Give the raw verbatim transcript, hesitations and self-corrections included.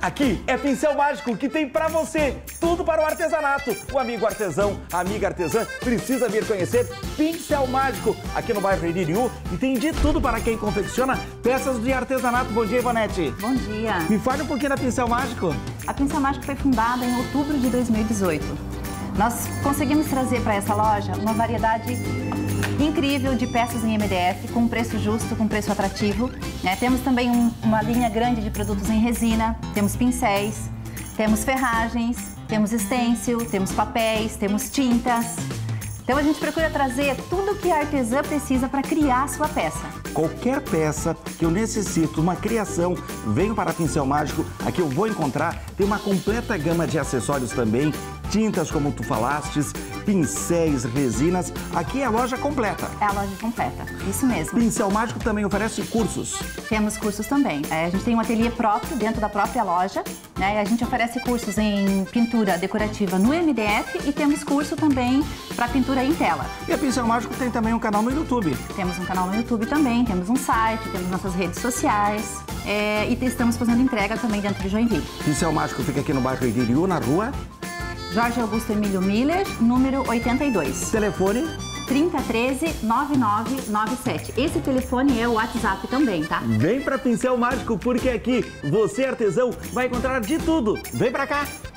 Aqui é Pincel Mágico, que tem pra você tudo para o artesanato. O amigo artesão, a amiga artesã precisa vir conhecer Pincel Mágico aqui no bairro Iririú e tem de tudo para quem confecciona peças de artesanato. Bom dia, Ivonete. Bom dia. Me fale um pouquinho da Pincel Mágico. A Pincel Mágico foi fundada em outubro de dois mil e dezoito. Nós conseguimos trazer para essa loja uma variedade incrível de peças em M D F, com preço justo, com preço atrativo. Né? Temos também um, uma linha grande de produtos em resina, temos pincéis, temos ferragens, temos stencil, temos papéis, temos tintas. Então a gente procura trazer tudo que a artesã precisa para criar a sua peça. Qualquer peça que eu necessito, uma criação, venho para a Pincel Mágico, aqui eu vou encontrar. Tem uma completa gama de acessórios também, tintas como tu falastes, pincéis, resinas. Aqui é a loja completa. É a loja completa, isso mesmo. Pincel Mágico também oferece cursos. Temos cursos também. É, a gente tem um ateliê próprio dentro da própria loja, né? A gente oferece cursos em pintura decorativa no M D F e temos curso também para pintura em tela. E a Pincel Mágico tem também um canal no YouTube. Temos um canal no YouTube também, temos um site, temos nossas redes sociais é, e estamos fazendo entrega também dentro de Joinville. Pincel Mágico fica aqui no bairro Iririú, na rua Jorge Augusto Emílio Miller, número oitenta e dois. Telefone? trinta, treze, nove nove nove sete. Esse telefone é o WhatsApp também, tá? Vem pra Pincel Mágico, porque aqui você, artesão, vai encontrar de tudo. Vem pra cá!